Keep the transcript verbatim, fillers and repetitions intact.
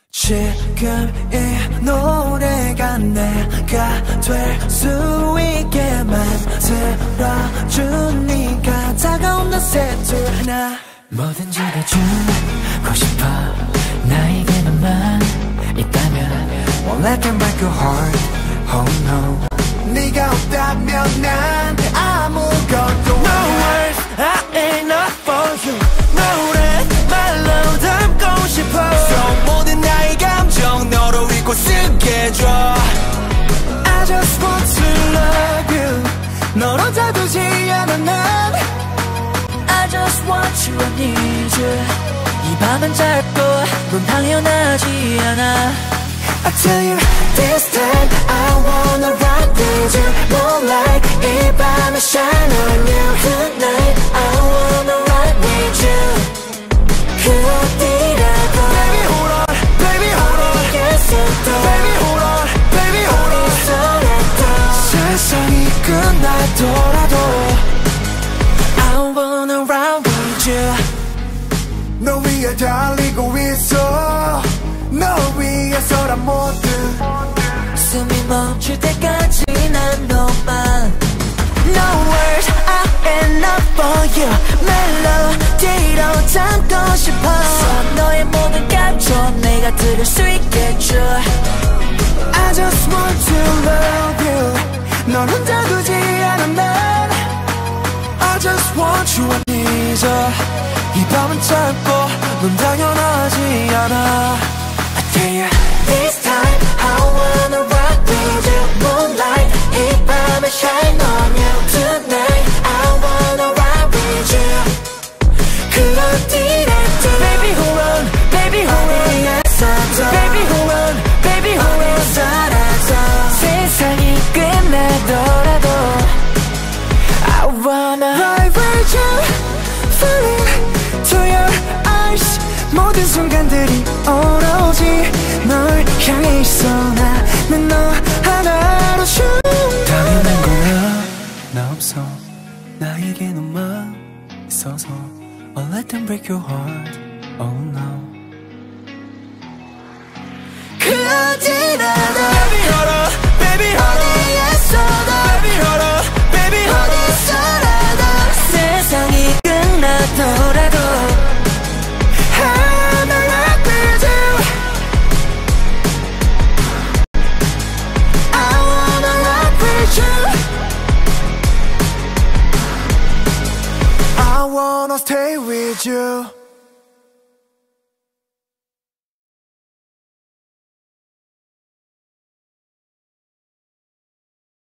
지금 이 노래가 내가 될 수 있게 만들어주니까 다가온 너 세트 하나 뭐든지 다 주고 싶어 나에게 너만 있다면 Well I can break your heart Oh no 네가 없다면 난 아무것도 No words I ain't not for you 노래 말로 담고 싶어 So 모든 나의 감정 너로 읽고 쓰게 해줘 I just want to love you 널 혼자 두지 않아 난 I just want you I need you 이 밤은 짧고 넌 당연하지 않아 I tell you this time I wanna ride with you Moonlight 이 밤에 shine on you Tonight I wanna ride with you 그 어디라도 Baby hold on, baby hold on 어디에서도 Baby hold on, baby hold on 어디서라도 세상이 끝나더라도 I wanna ride with you 너 위에 달리고 있어 너 위에서란 모든 숨이 멈출 때까지 난 너만 No words I am not for you 멜로디로 담고 싶어 너의 모든 감정 내가 들을 수 있게 해줘 I just want to love you 널 혼자 두지 않아 난 I just want you I need you 이 밤은 짧고 넌 당연하지 않아 Yeah, this time I wanna rock with you Moonlight 이 밤에 shine on you Tonight I wanna rock with you 그 어디라도 Baby hold on, baby hold on 어디에서도 Baby hold on, baby hold on 어디서라도 세상이 끝나더라도 I wanna ride with you Falling to your eyes 모든 순간들이 오로지 널 향해 있어 나는 너 하나로 춤 당연한 거야 나 없어 나에게 너만 있어서 I'll let them break your heart Oh no 그 어디라도 Baby hold on Baby hold on 어디에서도 Baby hold on Baby hold on 어디서라도 세상이 끝나더라도 I wanna stay with you